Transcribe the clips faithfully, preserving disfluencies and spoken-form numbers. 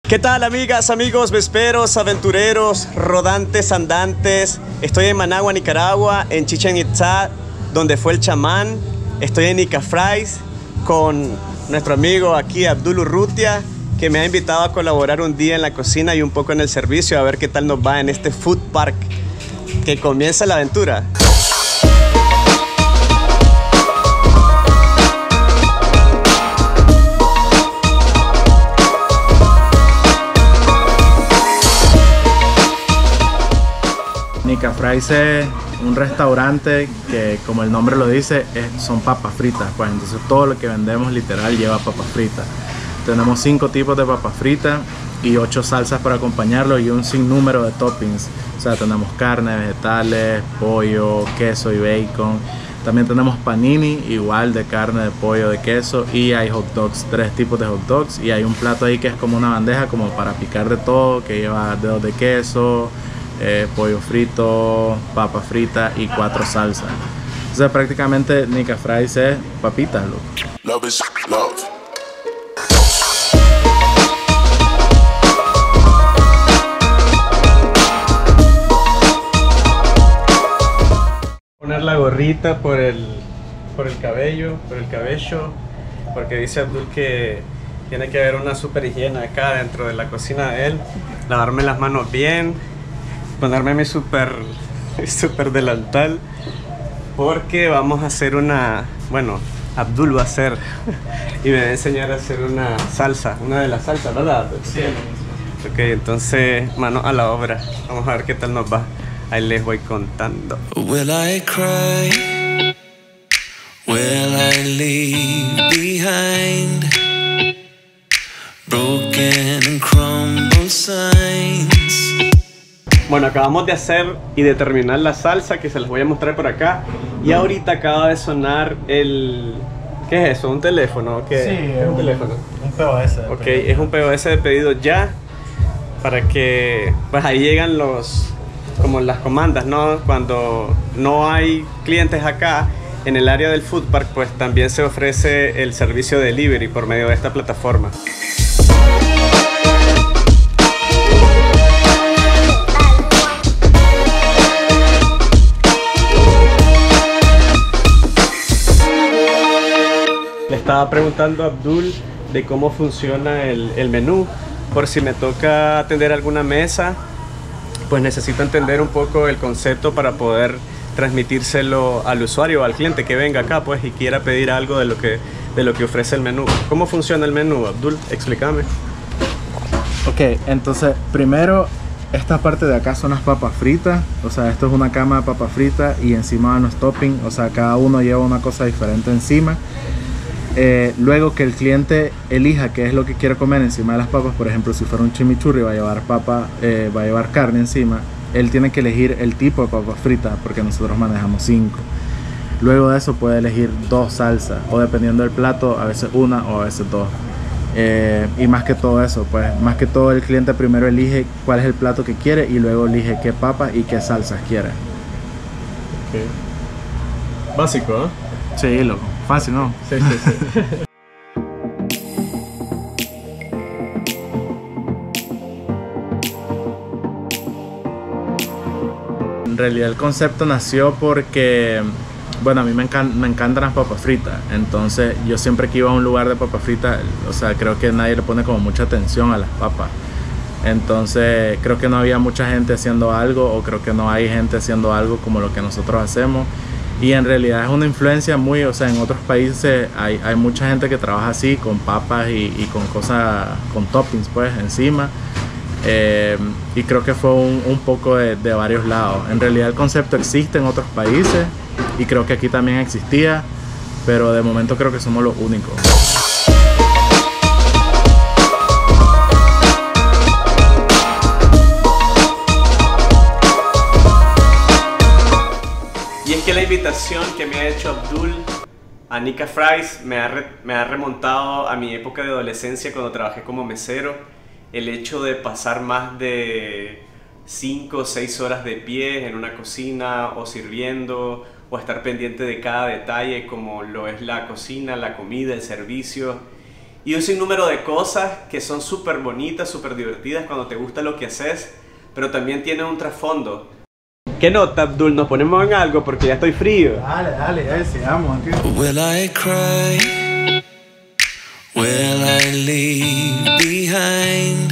¿Qué tal, amigas, amigos, vesperos, aventureros, rodantes, andantes? Estoy en Managua, Nicaragua, en Chichén Itzá, donde fue el chamán. Estoy en Nica Fries con nuestro amigo aquí, Abdul Urrutia, que me ha invitado a colaborar un día en la cocina y un poco en el servicio, a ver qué tal nos va en este food park. Que comienza la aventura. Nica Fries es un restaurante que, como el nombre lo dice, es, son papas fritas, pues entonces todo lo que vendemos literal lleva papas fritas. Tenemos cinco tipos de papas fritas y ocho salsas para acompañarlo y un sinnúmero de toppings. O sea, tenemos carne, vegetales, pollo, queso y bacon. También tenemos panini, igual de carne, de pollo, de queso, y hay hot dogs, tres tipos de hot dogs, y hay un plato ahí que es como una bandeja como para picar de todo, que lleva dedos de queso, Eh, pollo frito, papa frita y cuatro salsas. O sea, prácticamente Nica Fries es papitas, loco. Love is love. Poner la gorrita por el, por el cabello, por el cabello, porque dice Abdul que tiene que haber una super higiene acá dentro de la cocina de él. Lavarme las manos bien, ponerme mi super, mi super delantal, porque vamos a hacer una, bueno, Abdul va a hacer y me va a enseñar a hacer una salsa, una de las salsas, ¿verdad? Sí. Ok, entonces, mano a la obra, vamos a ver qué tal nos va, ahí les voy contando. Will I cry? Will I leave behind broken and crumbled signs? Bueno, acabamos de hacer y de terminar la salsa, que se les voy a mostrar por acá. Y ahorita acaba de sonar el... ¿Qué es eso? ¿Un teléfono? ¿Qué? Sí, es un, un teléfono. Un P O S. Ok, pedido. Es un P O S de pedido ya. Para que... Pues ahí llegan los... Como las comandas, ¿no? Cuando no hay clientes acá, en el área del food park, pues también se ofrece el servicio de delivery por medio de esta plataforma. Le estaba preguntando a Abdul de cómo funciona el, el menú, por si me toca atender alguna mesa, pues necesito entender un poco el concepto para poder transmitírselo al usuario o al cliente que venga acá pues y quiera pedir algo de lo que, de lo que ofrece el menú. ¿Cómo funciona el menú, Abdul? Explícame. Ok, entonces primero esta parte de acá son las papas fritas, o sea, esto es una cama de papas fritas y encima van los toppings, o sea, cada uno lleva una cosa diferente encima. Eh, luego que el cliente elija qué es lo que quiere comer encima de las papas, por ejemplo, si fuera un chimichurri va a llevar papa, eh, va a llevar carne encima, él tiene que elegir el tipo de papas fritas porque nosotros manejamos cinco. Luego de eso puede elegir dos salsas o dependiendo del plato, a veces una o a veces dos. Eh, y más que todo eso, pues más que todo el cliente primero elige cuál es el plato que quiere y luego elige qué papas y qué salsas quiere. Okay. Básico, ¿eh? Sí, loco. Fácil, ¿no? Sí, sí, sí. En realidad el concepto nació porque, bueno, a mí me, encan me encantan las papas fritas. Entonces yo siempre que iba a un lugar de papas fritas, o sea, creo que nadie le pone como mucha atención a las papas. Entonces creo que no había mucha gente haciendo algo, o creo que no hay gente haciendo algo como lo que nosotros hacemos. Y en realidad es una influencia muy, o sea, en otros países hay, hay mucha gente que trabaja así, con papas y, y con cosas, con toppings pues encima. Eh, y creo que fue un, un poco de, de varios lados. En realidad el concepto existe en otros países y creo que aquí también existía, pero de momento creo que somos los únicos. Y es que la invitación que me ha hecho Abdul a Nica Fries me ha, re, me ha remontado a mi época de adolescencia cuando trabajé como mesero. El hecho de pasar más de cinco o seis horas de pie en una cocina o sirviendo o estar pendiente de cada detalle como lo es la cocina, la comida, el servicio. y un sinnúmero de cosas que son súper bonitas, súper divertidas cuando te gusta lo que haces, pero también tiene un trasfondo. ¿Qué nota, Abdul? ¿Nos ponemos en algo? Porque ya estoy frío. Dale, dale, dale, sigamos. Will I cry? Will I leave behind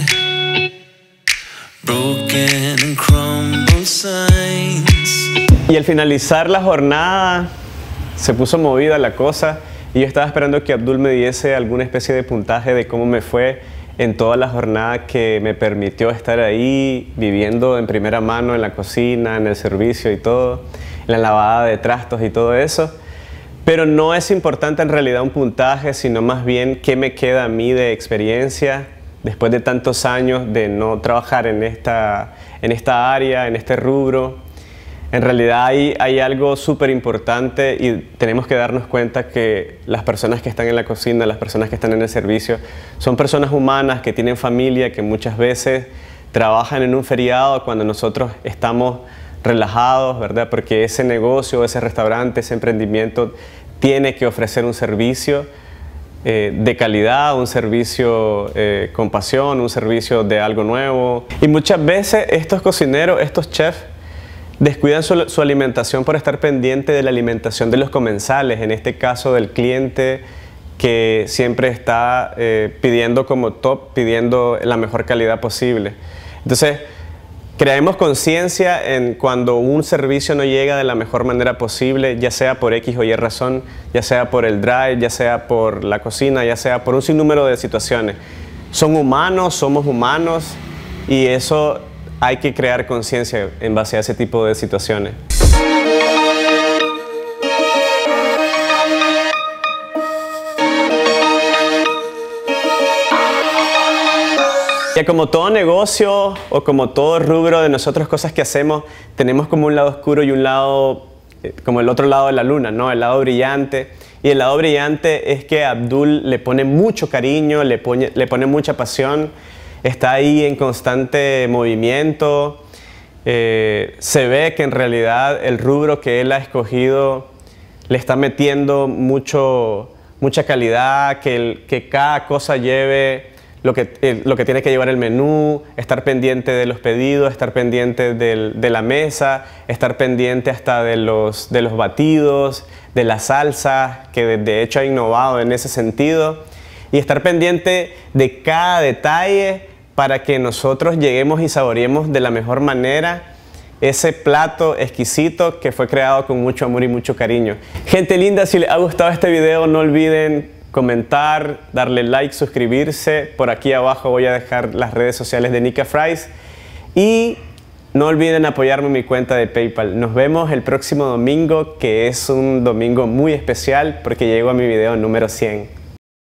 broken and crumbled signs? Y al finalizar la jornada se puso movida la cosa y yo estaba esperando que Abdul me diese alguna especie de puntaje de cómo me fue en toda la jornada que me permitió estar ahí viviendo en primera mano en la cocina, en el servicio y todo, en la lavada de trastos y todo eso. Pero no es importante en realidad un puntaje, sino más bien qué me queda a mí de experiencia después de tantos años de no trabajar en esta, en esta área, en este rubro. En realidad hay, hay algo súper importante y tenemos que darnos cuenta que las personas que están en la cocina, las personas que están en el servicio, son personas humanas que tienen familia, que muchas veces trabajan en un feriado cuando nosotros estamos relajados, ¿verdad? Porque ese negocio, ese restaurante, ese emprendimiento tiene que ofrecer un servicio eh, de calidad, un servicio eh, con pasión, un servicio de algo nuevo. Y muchas veces estos cocineros, estos chefs, descuidan su, su alimentación por estar pendiente de la alimentación de los comensales, en este caso del cliente que siempre está eh, pidiendo como top, pidiendo la mejor calidad posible. Entonces, creemos conciencia en cuando un servicio no llega de la mejor manera posible, ya sea por X o Y razón, ya sea por el drive, ya sea por la cocina, ya sea por un sinnúmero de situaciones. Son humanos, somos humanos y eso hay que crear conciencia en base a ese tipo de situaciones. Ya como todo negocio o como todo rubro de nosotros, cosas que hacemos, tenemos como un lado oscuro y un lado, como el otro lado de la luna, ¿no? El lado brillante. Y el lado brillante es que Abdul le pone mucho cariño, le pone, le pone mucha pasión. Está ahí en constante movimiento, eh, se ve que en realidad el rubro que él ha escogido le está metiendo mucho, mucha calidad, que, el, que cada cosa lleve lo que, eh, lo que tiene que llevar el menú, estar pendiente de los pedidos, estar pendiente del, de la mesa, estar pendiente hasta de los, de los batidos, de las salsas, que de, de hecho ha innovado en ese sentido, y estar pendiente de cada detalle para que nosotros lleguemos y saboreemos de la mejor manera ese plato exquisito que fue creado con mucho amor y mucho cariño. Gente linda, si les ha gustado este video, no olviden comentar, darle like, suscribirse. Por aquí abajo voy a dejar las redes sociales de Nika Fries. Y no olviden apoyarme en mi cuenta de PayPal. Nos vemos el próximo domingo, que es un domingo muy especial porque llego a mi video número cien.